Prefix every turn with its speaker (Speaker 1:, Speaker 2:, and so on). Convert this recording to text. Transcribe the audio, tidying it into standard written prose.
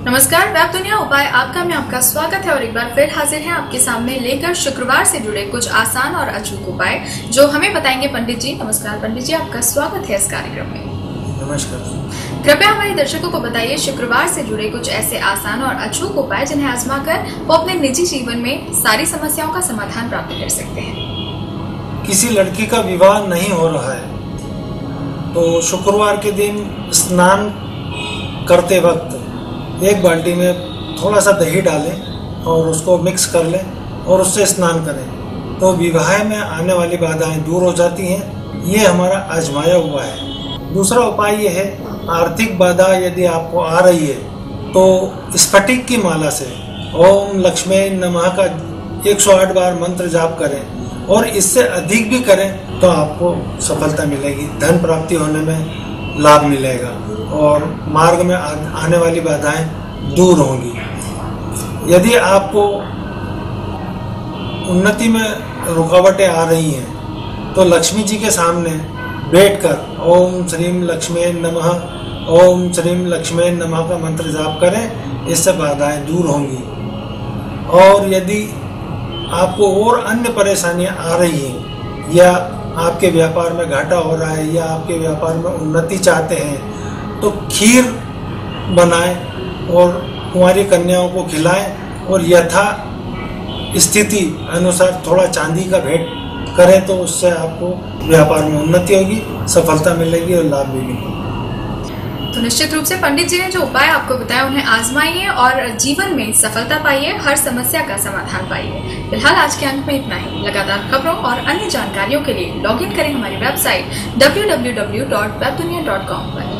Speaker 1: नमस्कार, वेब दुनिया उपाय आपका में आपका स्वागत है और एक बार फिर हाजिर हैं आपके सामने लेकर शुक्रवार से जुड़े कुछ आसान और अचूक उपाय जो हमें बताएंगे पंडित जी। नमस्कार पंडित जी, आपका स्वागत है इस कार्यक्रम में।
Speaker 2: नमस्कार।
Speaker 1: कृपया हमारे दर्शकों को बताइए शुक्रवार से जुड़े कुछ ऐसे आसान और अचूक उपाय जिन्हें आजमा कर वो अपने निजी जीवन में सारी समस्याओं का समाधान प्राप्त कर सकते हैं।
Speaker 2: किसी लड़की का विवाह नहीं हो रहा है तो शुक्रवार के दिन स्नान करते वक्त एक बाल्टी में थोड़ा सा दही डालें और उसको मिक्स कर लें और उससे स्नान करें तो विवाह में आने वाली बाधाएं दूर हो जाती हैं। ये हमारा आजमाया हुआ है। दूसरा उपाय ये है, आर्थिक बाधा यदि आपको आ रही है तो स्फटिक की माला से ओम लक्ष्मी नमः का 108 बार मंत्र जाप करें और इससे अधिक भी करें तो आपको सफलता मिलेगी, धन प्राप्ति होने में लाभ मिलेगा और मार्ग में आने वाली बाधाएं दूर होंगी। यदि आपको उन्नति में रुकावटें आ रही हैं तो लक्ष्मी जी के सामने बैठकर ओम श्रीम लक्ष्मी नमः ओम श्रीम लक्ष्मी नमः का मंत्र जाप करें, इससे बाधाएं दूर होंगी। और यदि आपको और अन्य परेशानियां आ रही हैं या आपके व्यापार में घाटा हो रहा है या आपके व्यापार में उन्नति चाहते हैं तो खीर बनाएं और कुंवारी कन्याओं को खिलाएं और यथा स्थिति अनुसार थोड़ा चांदी का भेंट करें तो उससे आपको व्यापार में उन्नति होगी, सफलता मिलेगी और लाभ भी मिलेगा।
Speaker 1: तो निश्चित रूप से पंडित जी ने जो उपाय आपको बताया उन्हें आजमाइए और जीवन में सफलता पाइए, हर समस्या का समाधान पाइए। फिलहाल आज के अंक में इतना ही। लगातार खबरों और अन्य जानकारियों के लिए लॉगिन करें हमारी वेबसाइट www.webdunia.com पर।